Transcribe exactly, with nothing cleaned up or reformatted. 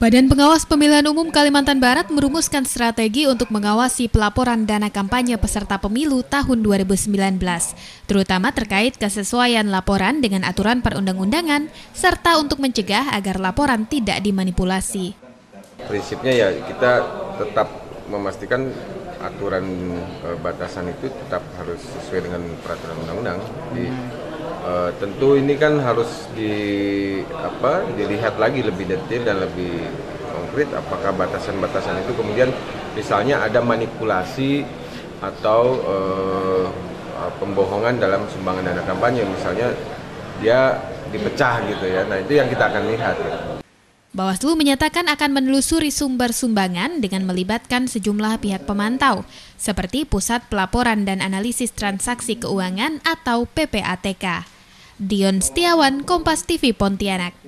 Badan Pengawas Pemilihan Umum Kalimantan Barat merumuskan strategi untuk mengawasi pelaporan dana kampanye peserta pemilu tahun dua ribu sembilan belas, terutama terkait kesesuaian laporan dengan aturan perundang-undangan, serta untuk mencegah agar laporan tidak dimanipulasi. Prinsipnya ya kita tetap memastikan aturan e, batasan itu tetap harus sesuai dengan peraturan undang-undang. Jadi e, tentu ini kan harus di apa dilihat lagi lebih detail dan lebih konkret apakah batasan-batasan itu kemudian misalnya ada manipulasi atau e, pembohongan dalam sumbangan dana kampanye, misalnya dia dipecah gitu ya. Nah, itu yang kita akan lihat ya. Bawaslu menyatakan akan menelusuri sumber sumbangan dengan melibatkan sejumlah pihak pemantau, seperti Pusat Pelaporan dan Analisis Transaksi Keuangan atau P P A T K. Dion Setiawan, Kompas T V Pontianak.